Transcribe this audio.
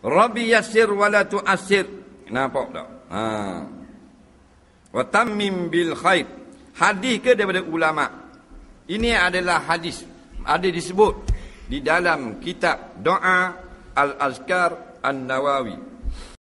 Rabbi yassir wa la tu'assir. Nampak tak? Wa tammim bil khair. Hadis ke daripada ulama. Ini adalah hadis ada disebut di dalam kitab Doa Al-Azkar An-Nawawi.